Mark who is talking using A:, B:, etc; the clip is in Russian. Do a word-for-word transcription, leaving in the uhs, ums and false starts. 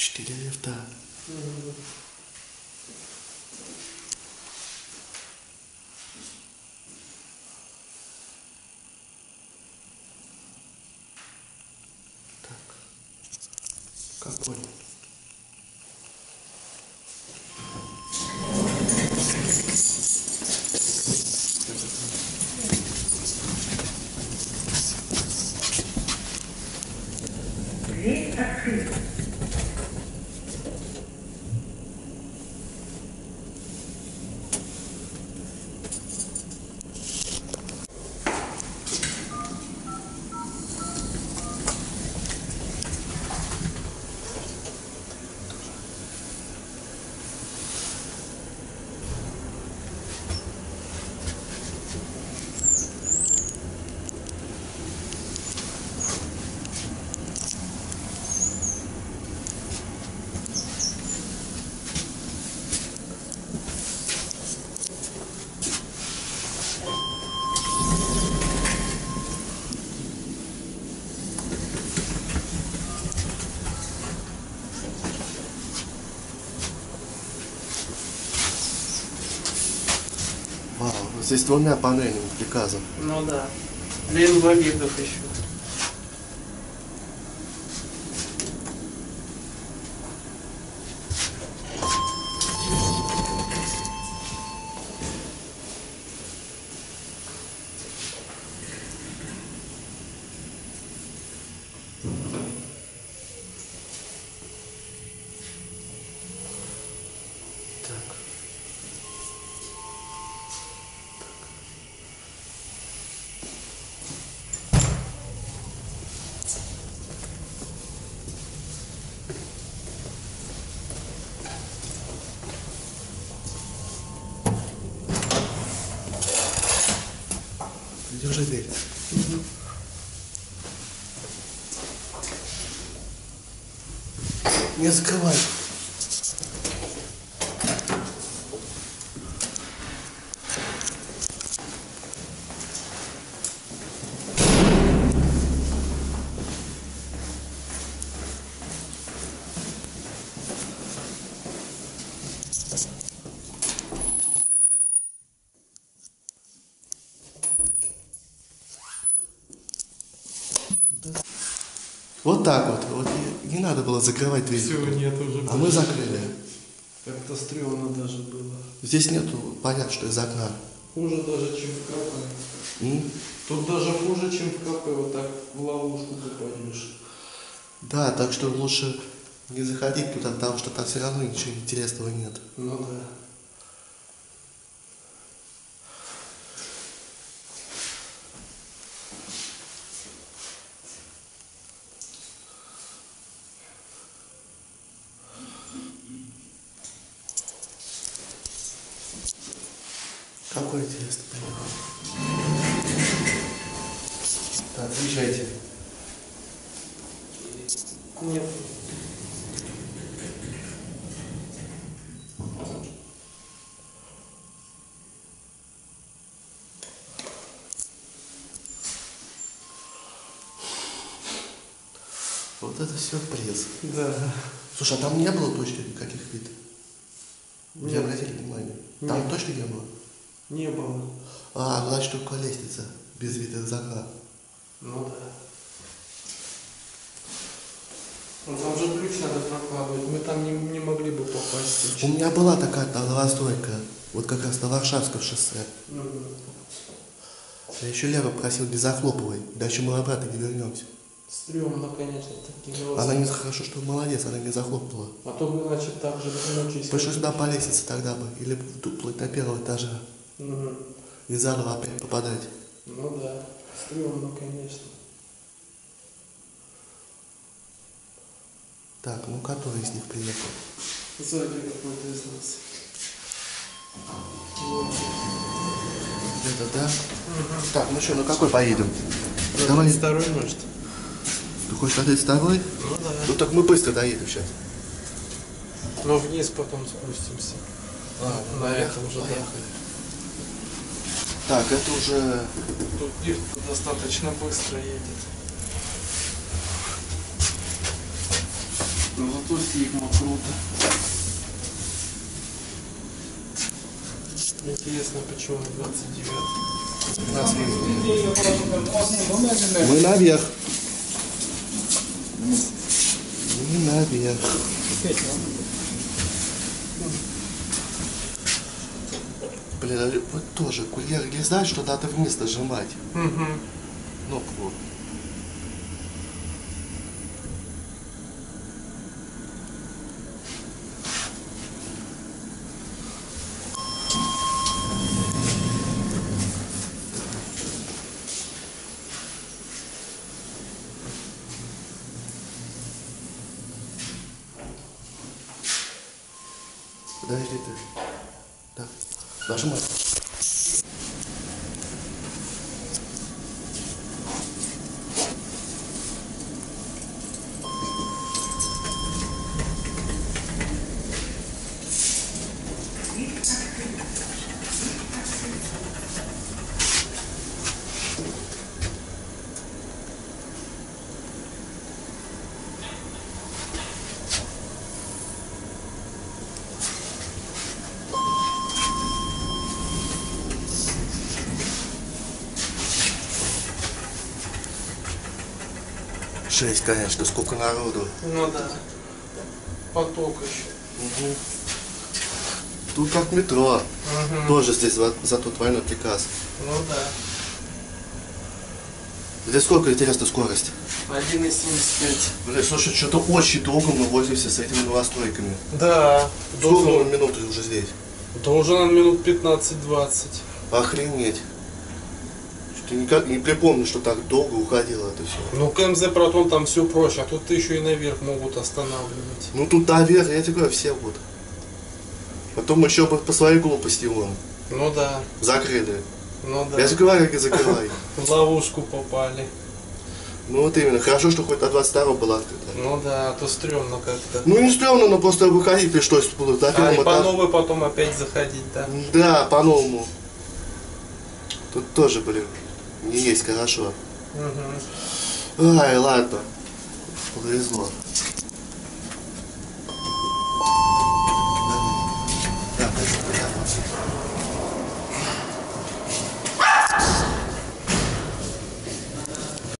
A: Четыре лифта.
B: Угу.
A: Так. Какой?
C: Дверь открыта.
A: Вау, здесь двумя панелями приказом.
B: Ну да. Для инвалидов еще.
A: Так. Держи дверь.
B: Угу.
A: Не закрывай. Вот так вот. Вот не, не надо было закрывать дверь.
B: Все, нет уже.
A: А мы закрыли.
B: Как-то стрёмно даже было.
A: Здесь нету, понятно, что из окна.
B: Хуже даже, чем в кафе.
A: М?
B: Тут даже хуже, чем в кафе. Вот так в ловушку попадешь.
A: Да, так что лучше не заходить туда, потому что там все равно ничего интересного нет.
B: Ну да.
A: Какой интересный прием. Так, въезжайте.
B: Нет.
A: Вот это сюрприз.
B: Да.
A: Слушай, а там не было точно никаких видов? Вы
B: Нет.
A: обратили внимание? Там
B: Нет.
A: точно не было?
B: Не было.
A: А, значит, только лестница без вида из окна.
B: Ну да. Ну там же ключ надо прокладывать. Мы там не, не могли бы попасть.
A: У меня была такая новостройка, вот как раз на Варшавском шоссе.
B: Угу.
A: Я еще Лера просил не захлопывай, иначе мы обратно не вернемся.
B: Стрёмно, конечно, такие голоса.
A: Она не хорошо, что молодец, она не захлопнула.
B: А то бы иначе так же вернучись.
A: Пришлось сюда по лестнице тогда бы, или вплоть до первого этажа.
B: Угу.
A: И заново опять попадать.
B: Ну да, стрёмно, конечно.
A: Так, ну который из них приехал?
B: Сзади какой-то из нас. Вот.
A: Это да?
B: Угу.
A: Так, ну что, ну какой поедем?
B: Да,
A: Давай.
B: Второй, может?
A: Ты хочешь на тридцать второй?
B: Ну да.
A: Ну так мы быстро доедем сейчас.
B: Но вниз потом спустимся.
A: А,
B: на этом уже
A: поехали. Так, это уже...
B: Тут лифт достаточно быстро едет. Ну зато Сигма круто. Интересно, почему двадцать девятый?
A: Нас Мы наверх. Мы наверх. Блин, а вот тоже курьер не знает, что надо вниз нажимать.
B: Угу.
A: Кнопку. Подожди ты. Так, нажимай. Шесть, конечно, сколько народу.
B: Ну да. Поток еще.
A: Угу. Тут как метро.
B: Угу.
A: Тоже здесь за, зато двойной приказ.
B: Ну да.
A: Здесь сколько, интересно, скорость?
B: один и семьдесят пять.
A: Бля, слушай, что-то очень долго мы возимся с этими новостройками.
B: Да.
A: Сколько мы
B: Должен,
A: минут уже здесь?
B: должен минут пятнадцать-двадцать.
A: Охренеть. Что-то никак не припомню, что так долго уходило это все.
B: Ну, КМЗ Протон там все проще, а тут еще и наверх могут останавливать.
A: Ну тут наверх, я тебе говорю, все вот. Потом еще по, по своей глупости вон.
B: Ну да,
A: Закрыли.
B: ну да.
A: Я же говорю, как и закрывай.
B: В ловушку попали.
A: Ну вот именно, хорошо, что хоть до двадцать второго была открыта.
B: Ну да, а то стрёмно как-то.
A: Ну не стрёмно, но просто выходить пришлось было на
B: А,
A: первом
B: и по
A: этаже.
B: новой потом опять заходить, да?
A: Да, по-новому. Тут тоже, блин, не есть хорошо.
B: Угу.
A: Ай, ладно. Повезло.